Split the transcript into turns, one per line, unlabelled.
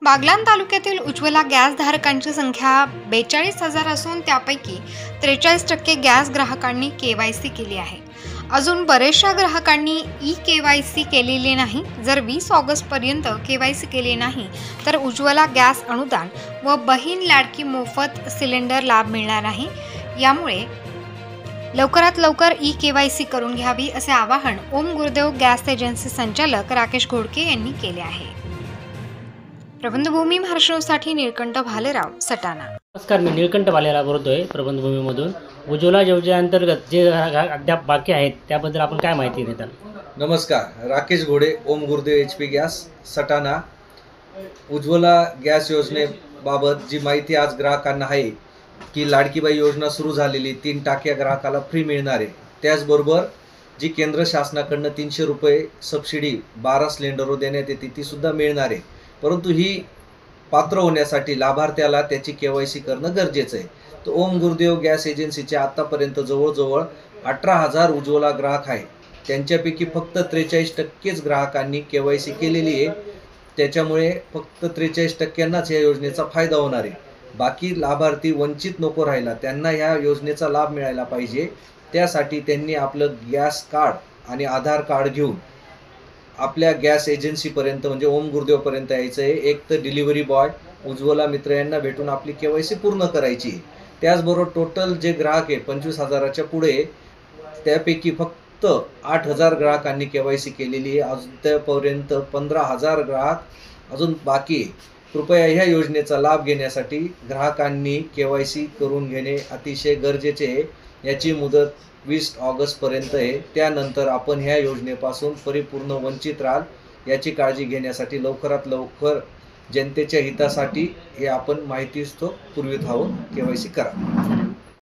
बागलाण तालुक्यातील उज्ज्वला गॅस धारकांची संख्या 42,000 असून त्यापैकी 43% गॅस ग्राहकांनी केवायसी केली आहे। अजून बरेचशा ग्राहकांनी केवायसी केलेली नाही। जर 20 ऑगस्ट पर्यंत केवायसी केली नाही तर उज्ज्वला गॅस अनुदान व बहीण लाडकी मोफत सिलेंडर लाभ मिळणार नाही। यामुळे लवकरात लवकर केवायसी करून घ्यावी असे आवाहन ओम गुरुदेव गॅस एजन्सी संचालक राकेश घोडके यांनी केले आहे। प्रबंधभूमी महाराष्ट्रासाठी निळकंठ भालेराव, सटाणा।
नमस्कार, मी निळकंठ भालेराव बोलतोय प्रबंधभूमीमधून। उज्ज्वला योजनेअंतर्गत जे अद्याप बाकी आहेत त्याबद्दल आपण काय माहिती देताल?
नमस्कार, Rakesh Ghode, Om Gurudev HP gas, Satana. Ujjwala gas योजनेबाबत जी माहिती आज ग्राहकांना आहे की लाडकीबाई योजना सुरू झालेली, 3 टाक्या ग्राहकाला फ्री मिळणार आहे। त्याचबरोबर जी केंद्र शासनाकडून 300 रुपये सबसिडी 12 सिलेंडरवर देण्यात येते ती सुद्धा मिळणार आहे। परंतु ही पात्र होण्यासाठी लाभार्थ्याला त्याची KYC करणं गरजेचं आहे। तर ओम गुरुदेव गॅस एजन्सीचे आतापर्यंत जवळजवळ 18,000 उज्ज्वला ग्राहक आहेत। त्यांच्यापैकी फक्त 43% ग्राहकांनी KYC केलेली आहे। त्याच्यामुळे फक्त 43%नाच या योजनेचा फायदा होणार आहे। बाकी लाभार्थी वंचित नको राहिला, त्यांना ह्या योजनेचा लाभ मिळायला पाहिजे। त्यासाठी त्यांनी आपलं गॅस कार्ड आणि आधार कार्ड घेऊन आपल्या गॅस एजन्सीपर्यंत म्हणजे ओम गुरुदेवपर्यंत यायचं आहे। एक तर डिलिव्हरी बॉय, उज्ज्वला मित्र यांना भेटून आपली KYC पूर्ण करायची। त्याचबरोबर टोटल जे ग्राहक आहे 25,000च्या पुढे, त्यापैकी फक्त 8,000 ग्राहकांनी KYC केलेली आहे। अजूनपर्यंत 15,000 ग्राहक अजून बाकी आहे। कृपया ह्या योजनेचा लाभ घेण्यासाठी ग्राहकांनी KYC करून घेणे अतिशय गरजेचे आहे। याची मुदत 20 ऑगस्टपर्यंत आहे। त्यानंतर आपण ह्या योजनेपासून परिपूर्ण वंचित राहाल याची काळजी घेण्यासाठी लवकरात लवकर जनतेच्या हितासाठी हे आपण माहितीच तो पुरवित आहोत, KYC करा।